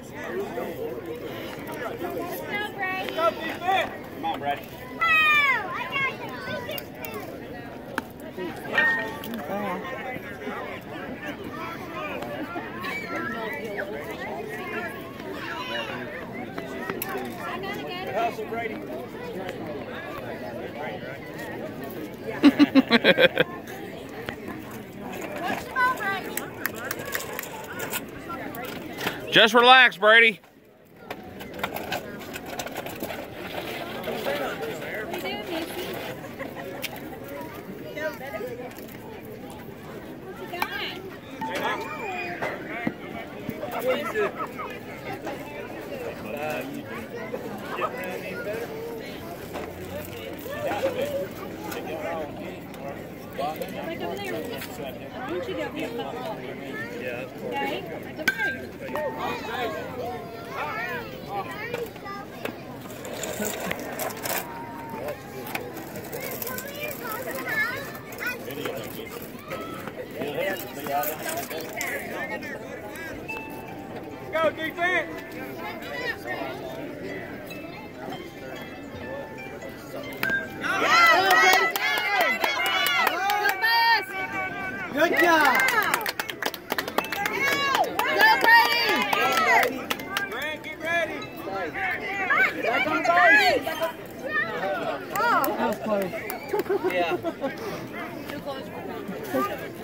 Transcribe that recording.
Come on, Brady. Hustle, Brady. Just relax, Brady. Go defense! Good job! Go, Brady! Grant, get ready! Back on base! Oh! That was close. Yeah. Too close for